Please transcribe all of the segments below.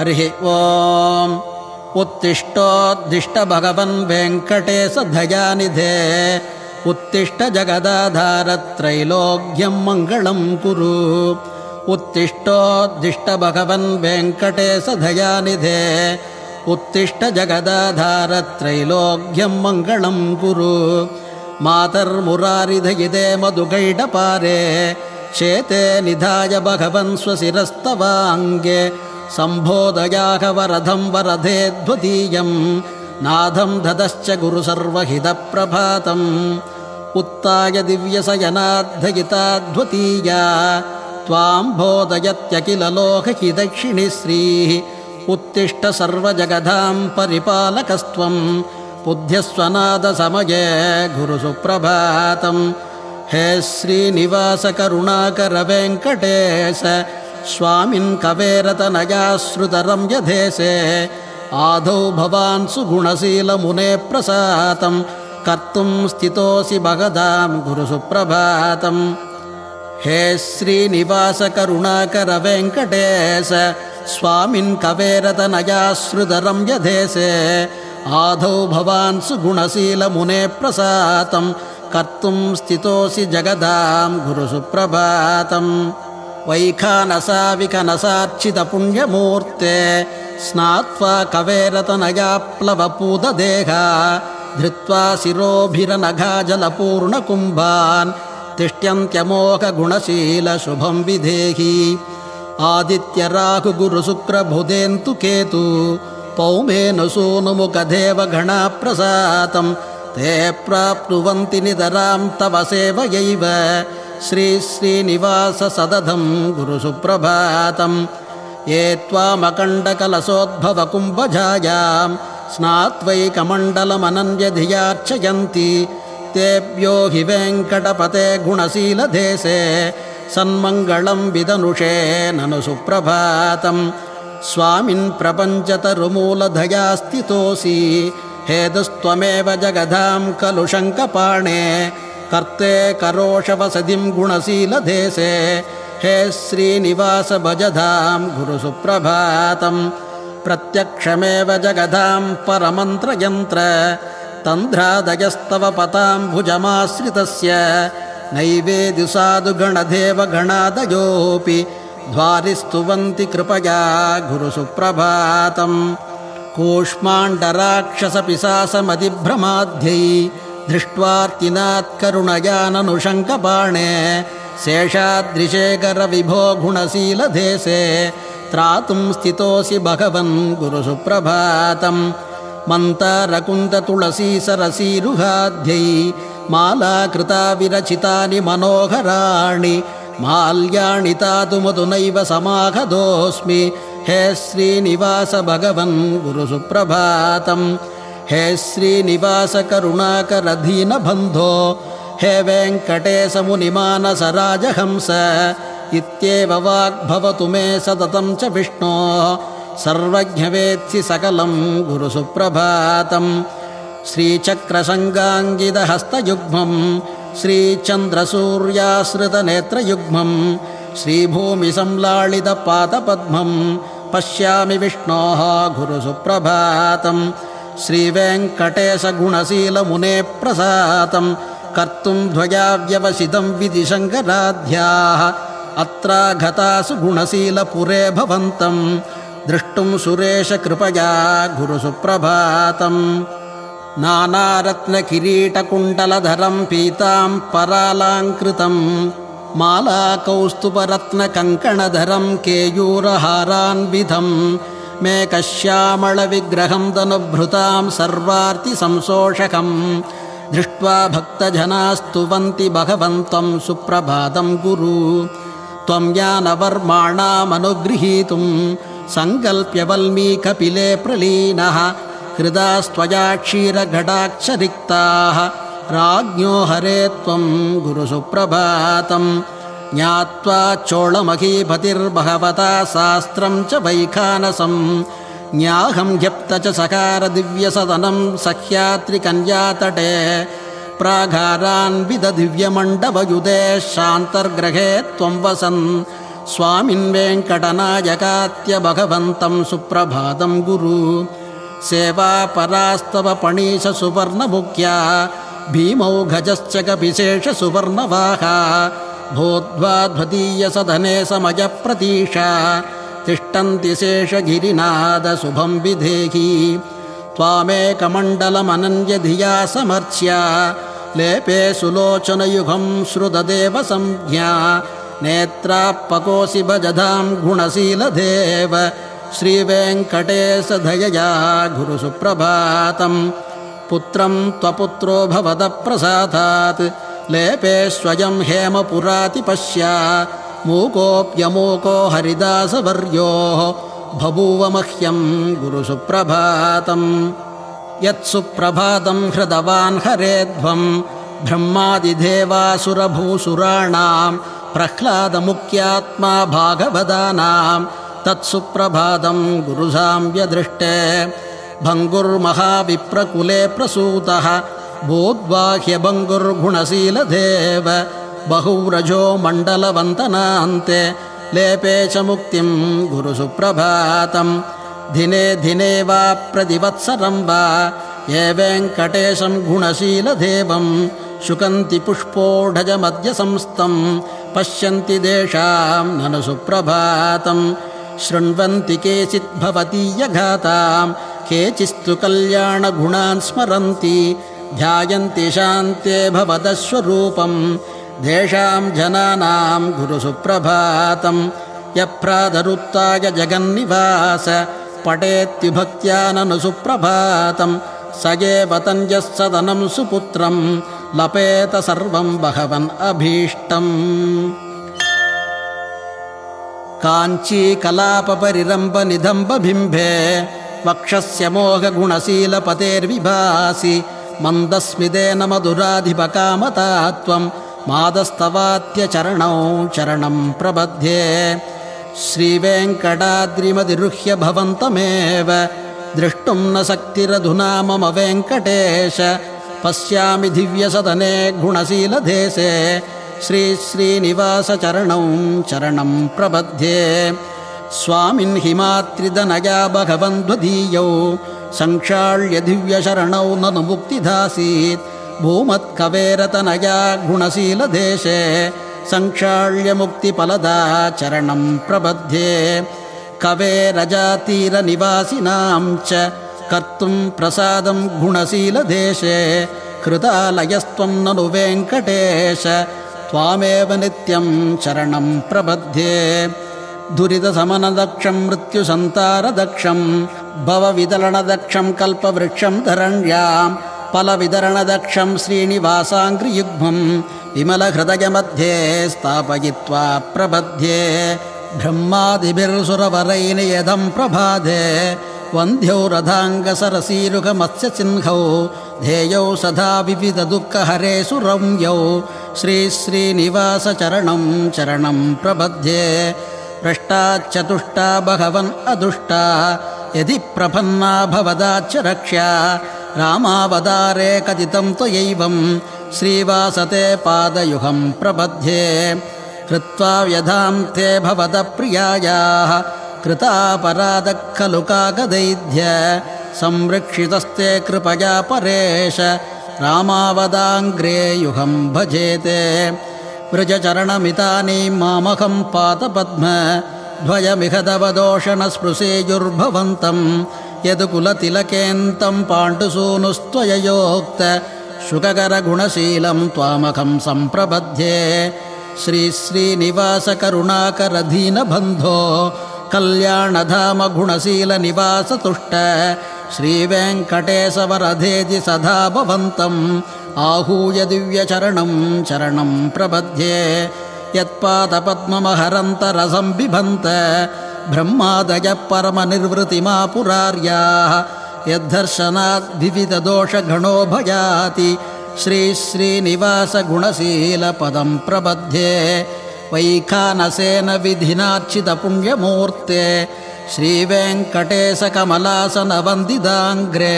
हरिः ओम् उत्तिष्ठोत्तिष्ठ भगवन् वेङ्कटेश दयानिधे उत्तिष्ठ जगदाधार त्रैलोक्यं मङ्गलं कुरु उत्तिष्ठोत्तिष्ठ भगवन् वेङ्कटेश दयानिधे उत्तिष्ठ जगदाधार त्रैलोक्यं मङ्गलं कुरु मातर्मुरारिधयिते मधुगैडपारे शेते निधाय भगवन् स्वशिरस्तवाङ्गे सम्बोधयाः वरदं वरदेद्वतीयं नादं ददश्च गुरुसर्वहितप्रभातम् उत्ताय दिव्यशयनाद्धयिताद्वतीया त्वां बोधयत्यखिललोकहितैषिणी श्रीः उत्तिष्ठ सर्वजगदां परिपालकस्त्वं बुद्ध्यस्वनादसमये गुरुसुप्रभातम् हे श्रीनिवास करुणाकर वेङ्कटेश स्वामिन् कवेरतनयाश्रुतरं यधेसे आदौ भवान् सुगुणशीलमुने प्रसादं कर्तुं स्थितोऽसि भगदां गुरुसुप्रभातम् हे श्रीनिवास करुणाकर वेङ्कटेश स्वामिन् कवेरतनयाश्रुतरं यधेसे आदौ भवान् सुगुणशीलमुने प्रसादं कर्तुं स्थितोऽसि जगदां गुरुसुप्रभातम् वैखानसाविकनसार्चितपुण्यमूर्ते स्नात्वा कवेरतनया प्लवपूतदेहा धृत्वा शिरोभिरनघाजलपूर्णकुम्भान् तिष्ठ्यन्त्यमोघगुणशीलशुभं विधेहि आदित्यराहुगुरुशुक्रबुधेन्तु केतु पौमेन सूनुमुखदेवगणाप्रसादं ते प्राप्नुवन्ति नितरां तव सेवयैव श्रीनिवास सदधं गुरुसुप्रभातं ये त्वामकण्डकलशोद्भवकुम्भजायां स्नात्वैकमण्डलमनन्यधियार्चयन्ति तेभ्यो हि वेङ्कटपते गुणशीलदेशे सन्मङ्गलं विदनुषे ननु सुप्रभातं स्वामिन् प्रपञ्चतरुमूलधया स्थितोऽसि हेतुस्त्वमेव जगदां खलु शङ्खपाणे कर्ते करोषवसतिं गुणशीलदेशे हे श्रीनिवास भजधां गुरुसुप्रभातं प्रत्यक्षमेव जगदां परमन्त्रयन्त्र तन्ध्रादयस्तव पताम्भुजमाश्रितस्य नैवेद्य साधुगणदेवगणादयोऽपि ध्वारिस्तुवन्ति कृपया गुरुसुप्रभातम् कूष्माण्डराक्षसपिशासमतिभ्रमाद्यै दृष्ट्वार्तिनात्करुणया ननु शङ्खपाणे शेषाद्रिशेखर विभो गुणशीलदेशे त्रातुं स्थितोऽसि भगवन् गुरुसुप्रभातम् मन्तारकुन्ततुलसीसरसीरुहाद्यै मालाकृता विरचितानि मनोहराणि माल्याणि तातुमधुनैव समागतोऽस्मि हे श्रीनिवास भगवन् गुरुसुप्रभातम् हे श्रीनिवास करुणाकर दीनबन्धो हे वेङ्कटेश मुनिमानसराजहंस इत्येव वाग्भवतु मे सततं च विष्णो सर्वज्ञवेत्सि सकलं गुरुसुप्रभातम् श्रीचक्रसङ्गाङ्गितहस्तयुग्मं श्रीचन्द्रसूर्याश्रितनेत्रयुग्मं श्रीभूमिसंलाळितपादपद्मं पश्यामि विष्णोः गुरुसुप्रभातम् श्रीवेङ्कटेशगुणशीलमुने प्रसादं कर्तुं ध्वजाव्यवसितं विधिशङ्कराध्याः अत्रागतासु गुणशीलपुरे भवन्तं द्रष्टुं सुरेशकृपया गुरुसुप्रभातम् नानारत्नकिरीटकुण्डलधरं पीताम्बरालङ्कृतं मालाकौस्तुभरत्नकङ्कणधरं केयूरहारान्वितं मेकश्यामलविग्रहं तनुभृतां सर्वार्तिसंशोषकं दृष्ट्वा भक्तजनास्तुवन्ति भगवन्तं सुप्रभातं गुरु त्वं ज्ञानवर्माणामनुगृहीतुं सङ्कल्प्य वल्मीकपिले प्रलीनः हृदास्त्वया क्षीरघटाक्षरिक्ताः राज्ञो हरे त्वं गुरुसुप्रभातम् ज्ञात्वा चोळमहीपतिर्भगवता शास्त्रं च वैखानसं न्याहं ह्यप्त च सकार दिव्यसदनं सह्यात्रिकन्यातटे प्रागारान्वित दिव्यमण्डपयुधे शान्तर्ग्रहे त्वं वसन् स्वामिन् वेङ्कटनायकात्य भगवन्तं सुप्रभातं गुरु सेवापरास्तव पणीश सुवर्णमुख्या भीमौघजश्च कपिशेष सुवर्णवाहा भूद्वाध्वतीयसदने समयप्रतीशा तिष्ठन्ति शेषगिरिनाद शुभं विधेहि त्वामेकमण्डलमनन्यधिया समर्च्य लेपे सुलोचनयुगं श्रुतदेव संज्ञा नेत्रापकोऽसि भजधां गुणशीलदेव श्रीवेङ्कटेश दयया गुरुसुप्रभातं पुत्रं त्वपुत्रो भवद प्रसादात् लेपे स्वयं हेमपुरातिपश्या मूकोऽप्यमूको हरिदासवर्यो बभूव मह्यं गुरुसुप्रभातं यत्सुप्रभातं हृतवान् हरेध्वं ब्रह्मादिदेवासुरभूसुराणां प्रह्लादमुख्यात्मा भागवदानां तत्सुप्रभातं गुरुसाम्यदृष्टे भङ्गुर्महाविप्रकुले प्रसूतः बोद्वाह्यभङ्गुर्गुणशीलदेव बहुव्रजो मण्डलवन्तनान्ते लेपे च मुक्तिं गुरुसुप्रभातं दिने दिने वा प्रतिवत्सरं वा ये वेङ्कटेशं गुणशीलदेवं शुकन्ति पुष्पोढजमद्य संस्थं पश्यन्ति देशां ननु सुप्रभातं शृण्वन्ति केचित् भवतीयगातां केचिस्तु कल्याणगुणान् स्मरन्ति ध्यायन्ति शान्ते भवदस्वरूपं देशां जनानां गुरुसुप्रभातं यप्रादरुत्ताय जगन्निवास पठेत्युभक्त्या ननु सुप्रभातं स एव तन्यः सदनं सुपुत्रं लपेत सर्वं भगवन् अभीष्टम् काञ्चीकलापपरिरम्भनिधम्बबिम्बे वक्षस्य मोहगुणशीलपतेर्विभासि मन्दस्मितेन मधुराधिपकामतात्वं मादस्तवात्यचरणौ चरणं प्रबध्ये श्रीवेङ्कटाद्रिमधिरुह्य भवन्तमेव द्रष्टुं न शक्तिरधुना मम वेङ्कटेश पश्यामि दिव्यसदने गुणशीलदेशे श्रीश्रीनिवासचरणौ चरणं प्रबध्ये स्वामिन् हिमात्रिदनया भगवन्द्वदीयौ संक्षाल्य दिव्यशरणौ ननु मुक्तिदासीत् भूमत्कवेरतनया गुणशीलदेशे संक्षाल्य मुक्तिफलदा चरणं प्रबध्ये कवेरजातीरनिवासिनां च कर्तुं प्रसादं गुणशीलदेशे कृतालयस्त्वं ननु वेङ्कटेश त्वामेव नित्यं चरणं प्रबध्ये दुरितशमनदक्षं मृत्युसन्तारदक्षं भवविदलनदक्षं कल्पवृक्षं धरण्यां फलवितरणदक्षं श्रीनिवासाङ्घ्रियुग्मं विमलहृदयमध्ये स्थापयित्वा प्रबध्ये ब्रह्मादिभिर्सुरवरैर्नियतं प्रभाते वन्ध्यौ रथाङ्गसरसीरुगमत्स्यचिह्नौ ध्येयौ सदा विविधदुःखहरे सुरम्यौ श्रीश्रीनिवासचरणं चरणं प्रबध्ये भ्रष्टाच्चतुष्टा भगवन् अदुष्टा यदि प्रपन्ना भवदाच्च रक्ष्या रामावतारे कथितं त्वयैवं श्रीवासते पादयुगं प्रबध्ये कृत्वा व्यधां ते भवदप्रियायाः कृतापराधः खलु काकदैध्य संरक्षितस्ते कृपया परेश रामावदाङ्ग्रे युगं भजेते व्रजचरणमितानि मामहं पादपद्म द्वयमिह तव दोषणस्पृशेयुर्भवन्तं यदुकुलतिलकेन्तं पाण्डुसूनुस्त्वययोक्त शुककरगुणशीलं त्वामहं सम्प्रबध्ये श्रीश्रीनिवासकरुणाकरदीनबन्धो कल्याणधाम गुणशीलनिवासतुष्ट श्रीवेङ्कटेशवरधेति सदा भवन्तम् आहूय दिव्यचरणं चरणं प्रबध्ये यत्पादपद्ममहरन्तरसं बिभन्त ब्रह्मादयः परमनिर्वृतिमापुरार्याः यद्धर्शनात् विविधदोषगणो भयाति श्रीश्रीनिवासगुणशीलपदं प्रबध्ये वैखानसेन विधिनार्चितपुण्यमूर्ते श्रीवेङ्कटेशकमलासनवन्दिताङ्ग्रे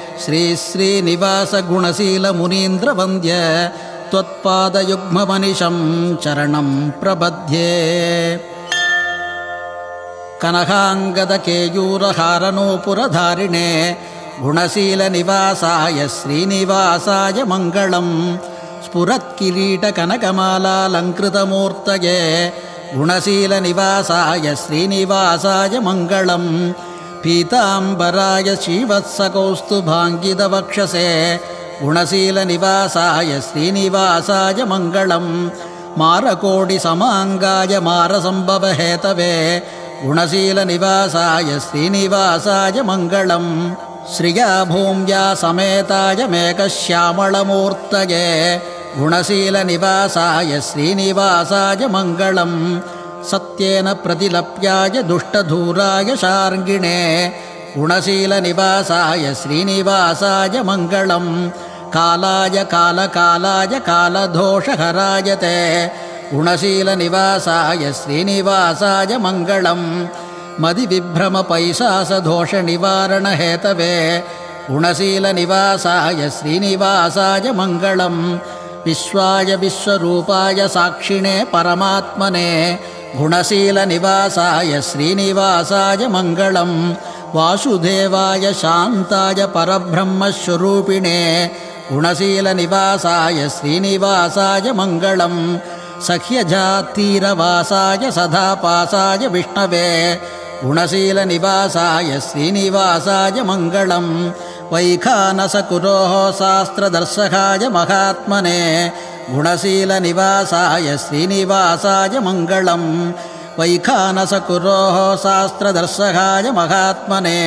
श्रीश्रीनिवासगुणशीलमुनीन्द्रवन्द्य त्वत्पादयुग्ममनिशं चरणं प्रबध्ये। कनकाङ्गदकेयूरहारनूपुरधारिणे गुणशीलनिवासाय श्रीनिवासाय मङ्गलम् स्फुरत्किरीटकनकमालालङ्कृतमूर्तये गुणशीलनिवासाय श्रीनिवासाय मङ्गलम् पीताम्बराय श्रीवत्सकौस्तुभाङ्गितवक्षसे गुणशीलनिवासाय श्रीनिवासाय मङ्गलम् मारकोटिसमाङ्गाय मारसम्भवहेतवे गुणशीलनिवासाय श्रीनिवासाय मङ्गलम् श्रिया भूम्या समेताय मेघश्यामलमूर्तये गुणशीलनिवासाय श्रीनिवासाय मङ्गलम् सत्येन प्रतिलप्याय दुष्टधूराय शार्ङ्गिणे गुणशीलनिवासाय श्रीनिवासाय मङ्गलम् कालाय कालकालाय कालदोषहराय ते गुणशीलनिवासाय श्रीनिवासाय मङ्गलम् मदिविभ्रमपैशासदोषनिवारणहेतवे गुणशीलनिवासाय श्रीनिवासाय मङ्गलम् विश्वाय विश्वरूपाय साक्षिणे परमात्मने गुणशीलनिवासाय श्रीनिवासाय मङ्गलम् वासुदेवाय शान्ताय परब्रह्मस्वरूपिणे गुणशीलनिवासाय श्रीनिवासाय मङ्गलम् सख्यजातीरवासाय सदापासाय विष्णवे गुणशीलनिवासाय श्रीनिवासाय मङ्गलम् वैखानसकुरोः शास्त्रदर्शकाय महात्मने गुणशीलनिवासाय श्रीनिवासाय मङ्गलम् वैखानसकुरोः शास्त्रदर्शकाय महात्मने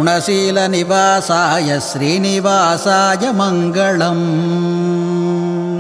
गुणशीलनिवासाय श्रीनिवासाय मङ्गलम्।